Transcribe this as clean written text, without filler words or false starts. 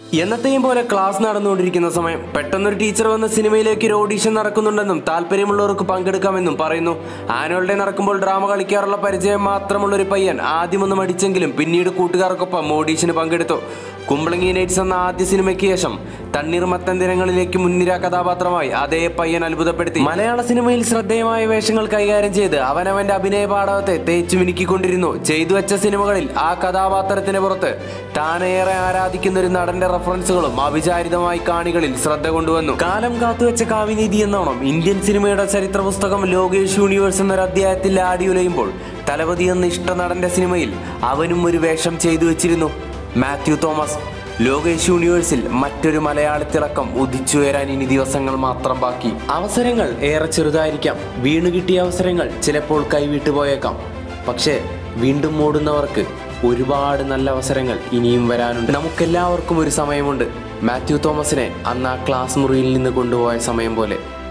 എന്നത്തെയും പോലെ ക്ലാസ് നടന്നുകൊണ്ടിരിക്കുന്ന സമയം പെട്ടെന്നൊരു ടീച്ചർ വന്ന് സിനിമയിലേക്ക് ഒരു ഓഡീഷൻ നടക്കുന്നുണ്ടെന്നും താല്പര്യമുള്ളവർക്ക് പങ്കെടുക്കാമെന്നും പറയുന്നു. ആനുവൽ ഡേ നടക്കുമ്പോൾ ഡ്രാമ കളിക്കാറുള്ള പരിചയം മാത്രമുള്ളൊരു പയ്യൻ ആദ്യമൊന്നും അടിച്ചെങ്കിലും പിന്നീട് കൂട്ടുകാർക്കൊപ്പം ഓഡീഷന് പങ്കെടുത്തു. കുമ്പളങ്ങി നൈറ്റ്സ് എന്ന ആദ്യ സിനിമയ്ക്ക് ശേഷം തണ്ണീർമത്തൻ ദിനങ്ങളിലേക്ക് മുൻനിര കഥാപാത്രമായി അതേ പയ്യൻ അത്ഭുതപ്പെടുത്തി. മലയാള സിനിമയിൽ ശ്രദ്ധേയമായ വേഷങ്ങൾ കൈകാര്യം ചെയ്ത് അവനവന്റെ അഭിനയ പാടവത്തെ തേച്ചു മിനുക്കിക്കൊണ്ടിരുന്നു. ചെയ്തു വെച്ച സിനിമകളിൽ ആ കഥാപാത്രത്തിന് പുറത്ത് താനേറെ ആരാധിക്കുന്ന ഒരു നടന്റെ റഫറൻസുകളും അവിചാരിതമായി കാണികളിൽ ശ്രദ്ധ കൊണ്ടുവന്നു. കാലം കാത്തുവെച്ച കാവ്യനീതി എന്നോണം ഇന്ത്യൻ സിനിമയുടെ ചരിത്ര പുസ്തകം ലോകേഷ് യൂണിവേഴ്സ് എന്നൊരു അധ്യായത്തിൽ ആടിയുലയുമ്പോൾ തലപതി എന്ന ഇഷ്ട നടന്റെ സിനിമയിൽ അവനും ഒരു വേഷം ചെയ്തു വെച്ചിരുന്നു. മാത്യു തോമസ്. ലോകേഷ് യൂണിവേഴ്സിൽ മറ്റൊരു മലയാളി തിളക്കം ഉദിച്ചുയരാൻ ഇനി ദിവസങ്ങൾ മാത്രം ബാക്കി. അവസരങ്ങൾ ഏറെ ചെറുതായിരിക്കാം. വീണുകിട്ടിയ അവസരങ്ങൾ ചിലപ്പോൾ കൈവിട്ടു പോയേക്കാം. പക്ഷേ വീണ്ടും ഓടുന്നവർക്ക് ഒരുപാട് നല്ല അവസരങ്ങൾ ഇനിയും വരാനുണ്ട്. നമുക്കെല്ലാവർക്കും ഒരു സമയമുണ്ട്. മാത്യു തോമസിനെ അന്ന് ആ ക്ലാസ് മുറിയിൽ നിന്ന് കൊണ്ടുപോയ സമയം പോലെ.